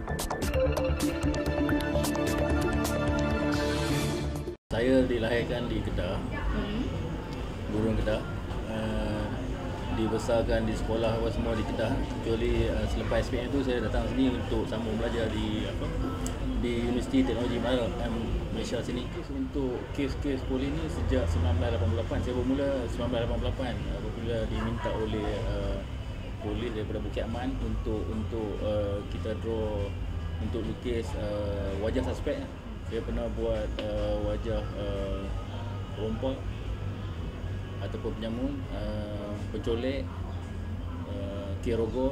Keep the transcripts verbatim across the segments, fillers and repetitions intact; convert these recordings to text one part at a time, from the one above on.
Saya dilahirkan di Kedah, Hmm. Gurun Kedah. Uh, dibesarkan di sekolah apa semua di Kedah. Kecuali uh, selepas S P M itu saya datang sini untuk sambung belajar di apa di Universiti Teknologi Malaysia, Malaysia sini. Untuk kes-kes poli ni sejak seribu sembilan ratus lapan puluh lapan. Saya bermula seribu sembilan ratus lapan puluh lapan apabila diminta oleh uh, polis daripada Bukit Aman untuk untuk uh, kita draw untuk lukis uh, wajah suspek. Saya pernah buat uh, wajah uh, perompak ataupun penyamun, uh, pencolek, uh, kirogol,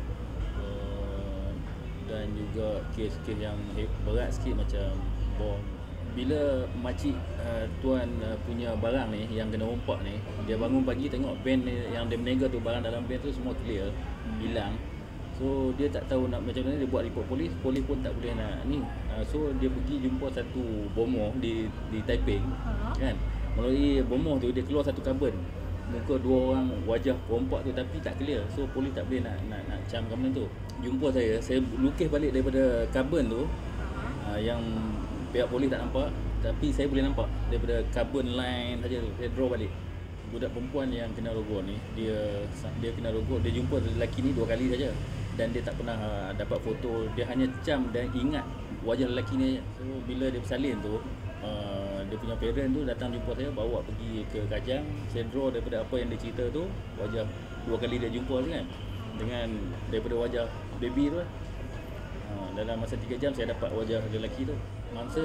uh, dan juga kes-kes yang berat sikit macam bom. Bila makcik uh, tuan uh, punya barang ni yang kena rompak ni, dia bangun pagi tengok van ni, yang dia menega tu, barang dalam van tu semua clear, hilang. So dia tak tahu nak macam mana, dia buat report polis, polis pun tak boleh nak ni. Uh, so dia pergi jumpa satu bomoh di di Taiping, uh-huh. kan. Melalui bomoh tu dia keluar satu karbon muka dua orang wajah perompak tu tapi tak clear. So polis tak boleh nak nak nak cam karbon tu. Jumpa saya, saya lukis balik daripada karbon tu, uh, yang pihak polis tak nampak, tapi saya boleh nampak daripada karbon line saja tu. Saya draw balik. Budak perempuan yang kena rogol ni, dia dia kena rogol, dia jumpa lelaki ni dua kali saja. Dan dia tak pernah uh, dapat foto, dia hanya cam dan ingat wajah lelaki ni. So bila dia bersalin tu, uh, dia punya parent tu datang jumpa saya, bawa pergi ke Kajang. Saya draw daripada apa yang dia cerita tu, wajah dua kali dia jumpa tu kan, dengan daripada wajah baby tu lah. Uh, dalam masa tiga jam saya dapat wajah lelaki tu. Masa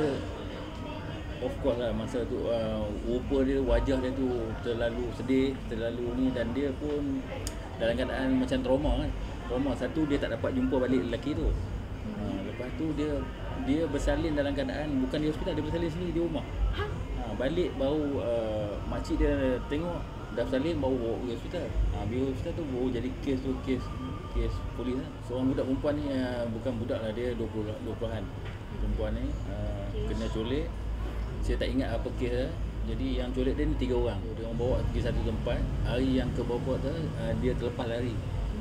of course lah, masa tu uh, rupa dia, wajah dia tu terlalu sedih, terlalu ni, dan dia pun dalam keadaan macam trauma kan. Trauma, satu dia tak dapat jumpa balik lelaki tu. Ha, lepas tu dia dia bersalin dalam keadaan bukan di hospital, dia bersalin sendiri di rumah. Ha, balik baru uh, makcik dia tengok dah bersalin, baru bawa pergi hospital. Ha, pergi hospital tu baru jadi kes tu, kes kes polis lah. Seorang budak perempuan ni uh, bukan budak lah, dia dua puluhan perempuan ni, uh, kena colek. Saya tak ingat apa kes lah. Jadi yang colek dia ni tiga orang. Dia orang bawa pergi satu tempat. Hari yang ke bawah tu uh, dia terlepas lari.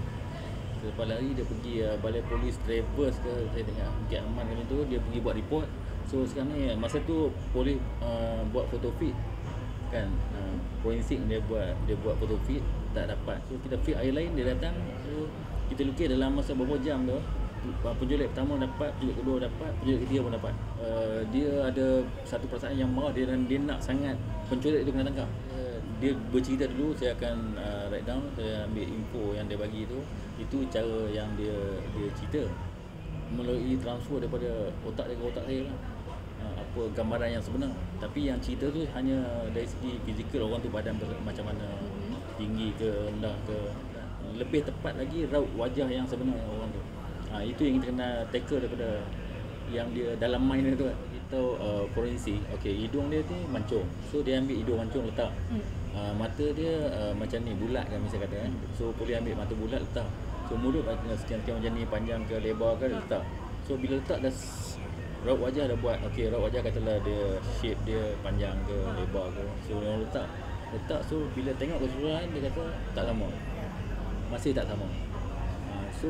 Lepas lari dia pergi uh, balai polis Travers ke, saya tengok Bukit Aman macam tu, dia pergi buat report. So sekarang ni masa tu polis uh, buat foto fit kan, uh, forensik dia buat dia buat foto fit, tak dapat. So kita fit hari lain, dia datang, so kita lukis dalam masa beberapa jam tu. Penculik pertama dapat, penculik kedua dapat, penculik ketiga pun dapat. Uh, dia ada satu perasaan yang marah dia, dan dia nak sangat penculik itu kena tangkap. Uh, dia bercerita dulu, saya akan uh, write down, saya ambil info yang dia bagi tu. Itu cara yang dia dia cerita melalui transfer daripada otak dia ke otak saya lah. Uh, apa gambaran yang sebenar. Tapi yang cerita tu hanya dari segi fizikal, orang tu badan macam mana, tinggi ke rendah ke. Lebih tepat lagi raut wajah yang sebenar orang tu. Ha, itu yang kita kena tackle daripada yang dia dalam mind dia tu. Kita uh, forensik, okey, hidung dia ni mancung, so dia ambil hidung mancung letak. hmm. uh, Mata dia uh, macam ni, bulat kan misalnya kata kan. So boleh ambil mata bulat letak. So mulut sekian-sekian macam ni, panjang ke lebar ke letak. So bila letak dah raut wajah dah buat, okey, raut wajah katalah dia shape dia panjang ke lebar ke. So dia letak letak so bila tengok keseluruhan dia kata tak sama, masih tak sama. uh, So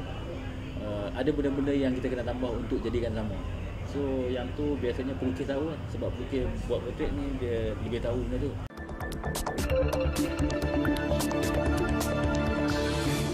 Uh, ada benda-benda yang kita kena tambah untuk jadikan sama. So yang tu biasanya pelukis tahu lah, sebab pelukis buat portrait ni dia lebih tahu benda tu.